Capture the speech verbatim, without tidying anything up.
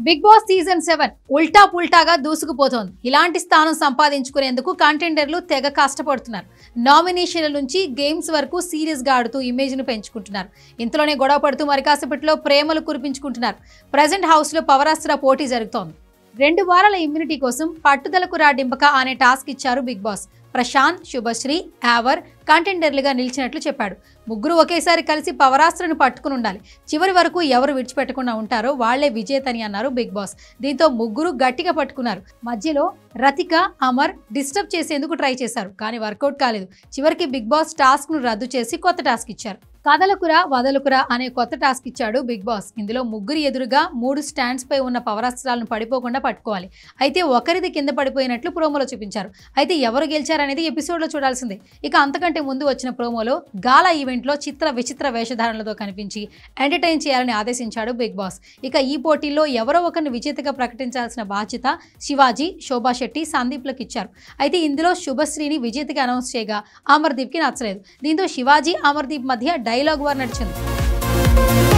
Big boss season seven ఉల్టా పుల్టాగా దూసుకుపోతోంది. ఇలాంటి స్థానం సంపాదించుకునేందుకు కంటెండర్లు తెగ కష్టపడుతున్నారు. నామినేషన్ల నుంచి గేమ్స్ వరకు సీరియస్ గా ఆడుతూ ఇమేజ్ ను పెంచుకుంటున్నారు. ఇంతలోనే గొడవ పడుతూ మరి కాసేపట్లో ప్రేమలు కురిపించుకుంటున్నారు. ప్రెజెంట్ హౌస్ లో పవరాస్త్ర పోటీ జరుగుతోంది. రెండు వారాల ఇమ్యూనిటీ కోసం పట్టుదలకు రాడింపక అనే టాస్క్ ఇచ్చారు బిగ్ బాస్. ప్రశాంత్, శుభశ్రీ, యావర్ కంటెండర్లుగా నిలిచినట్లు చెప్పాడు. ముగ్గురు ఒకేసారి కలిసి పవరాస్త్రను పట్టుకుని ఉండాలి. చివరి వరకు ఎవరు విడిచిపెట్టకుండా ఉంటారో వాళ్లే విజేతని అన్నారు బిగ్ బాస్. దీంతో ముగ్గురు గట్టిగా పట్టుకున్నారు. మధ్యలో రతిక, అమర్ డిస్టర్బ్ చేసేందుకు ట్రై చేశారు, కానీ వర్కౌట్ కాలేదు. చివరికి బిగ్ బాస్ టాస్క్ ను రద్దు చేసి కొత్త టాస్క్ ఇచ్చారు. కదలకురా వదలకురా అనే కొత్త టాస్క్ ఇచ్చాడు బిగ్ బాస్. ఇందులో ముగ్గురు ఎదురుగా మూడు స్టాండ్స్ పై ఉన్న పవరాస్త్రాలను పడిపోకుండా పట్టుకోవాలి. అయితే ఒకరిది కింద పడిపోయినట్లు ప్రోమోలో చూపించారు. అయితే ఎవరు గెలిచారనేది ఎపిసోడ్ లో చూడాల్సిందే. ఇక అంతకంటే ముందు వచ్చిన ప్రోమోలో గాలా ఈవెంట్ లో చిత్ర విచిత్ర వేషధారణలతో కనిపించి ఎంటర్టైన్ చేయాలని ఆదేశించాడు బిగ్ బాస్. ఇక ఈ పోటీల్లో ఎవరో ఒకరిని విజేతగా ప్రకటించాల్సిన బాధ్యత శివాజీ, శోభా శెట్టి, సందీప్లకు ఇచ్చారు. అయితే ఇందులో శుభశ్రీని విజేతగా అనౌన్స్ చేయగా అమర్దీప్ కి నచ్చలేదు. దీంతో శివాజీ, అమర్దీప్ మధ్య డైలాగ్ వార్ నడిచింది.